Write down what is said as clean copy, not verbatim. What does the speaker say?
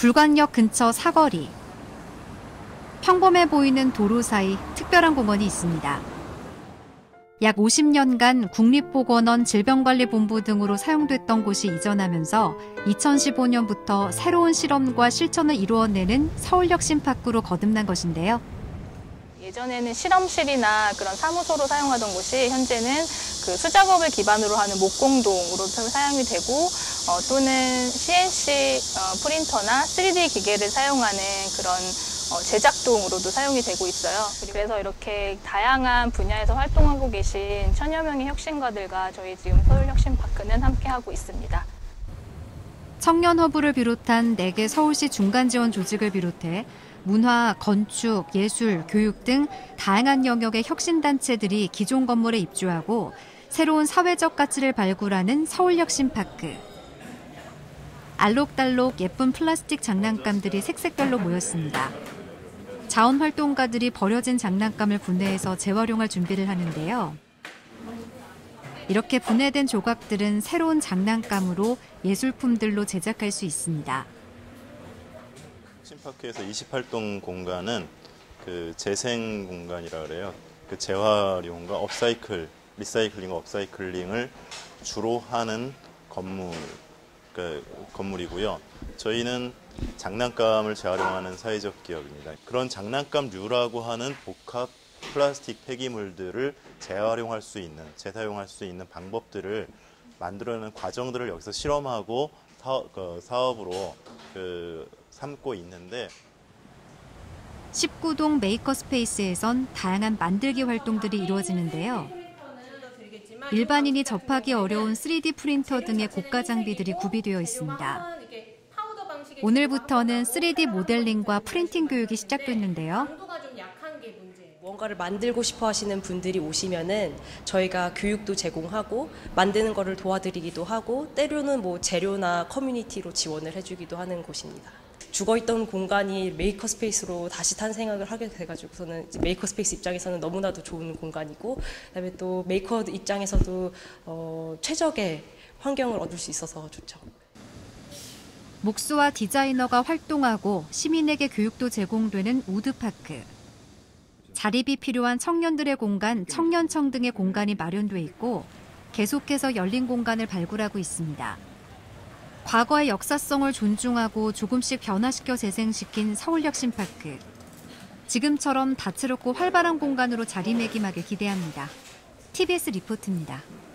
불광역 근처 사거리. 평범해 보이는 도로 사이 특별한 공원이 있습니다. 약 50년간 국립보건원 질병관리본부 등으로 사용됐던 곳이 이전하면서 2015년부터 새로운 실험과 실천을 이루어내는 서울혁신파크로 거듭난 것인데요. 예전에는 실험실이나 그런 사무소로 사용하던 곳이 현재는 그 수작업을 기반으로 하는 목공동으로 사용이 되고 또는 CNC 프린터나 3D 기계를 사용하는 그런 제작동으로도 사용이 되고 있어요. 그래서 이렇게 다양한 분야에서 활동하고 계신 천여 명의 혁신가들과 저희 지금 서울혁신파크는 함께하고 있습니다. 청년허브를 비롯한 4개 서울시 중간지원 조직을 비롯해 문화, 건축, 예술, 교육 등 다양한 영역의 혁신단체들이 기존 건물에 입주하고 새로운 사회적 가치를 발굴하는 서울혁신파크. 알록달록 예쁜 플라스틱 장난감들이 색색별로 모였습니다. 자원활동가들이 버려진 장난감을 분해해서 재활용할 준비를 하는데요. 이렇게 분해된 조각들은 새로운 장난감으로 예술품들로 제작할 수 있습니다. 혁신파크에서 28동 공간은 그 재생 공간이라 그래요. 그 재활용과 업사이클, 리사이클링과 업사이클링을 주로 하는 건물이고요. 저희는 장난감을 재활용하는 사회적 기업입니다. 그런 장난감류라고 하는 복합 플라스틱 폐기물들을 재활용할 수 있는, 재사용할 수 있는 방법들을 만들어내는 과정들을 여기서 실험하고 사업으로 삼고 있는데 19동 메이커 스페이스에선 다양한 만들기 활동들이 이루어지는데요. 일반인이 접하기 어려운 3D 프린터 등의 고가 장비들이 구비되어 있습니다. 오늘부터는 3D 모델링과 프린팅 교육이 시작됐는데요. 무언가를 만들고 싶어 하시는 분들이 오시면은 저희가 교육도 제공하고 만드는 거를 도와드리기도 하고 때로는 뭐 재료나 커뮤니티로 지원을 해주기도 하는 곳입니다. 죽어있던 공간이 메이커 스페이스로 다시 탄생을 하게 돼가지고서는 메이커 스페이스 입장에서는 너무나도 좋은 공간이고 그다음에 또 메이커 입장에서도 최적의 환경을 얻을 수 있어서 좋죠. 목수와 디자이너가 활동하고 시민에게 교육도 제공되는 우드파크. 자립이 필요한 청년들의 공간, 청년청 등의 공간이 마련돼 있고 계속해서 열린 공간을 발굴하고 있습니다. 과거의 역사성을 존중하고 조금씩 변화시켜 재생시킨 서울혁신파크. 지금처럼 다채롭고 활발한 공간으로 자리매김하길 기대합니다. TBS 리포트입니다.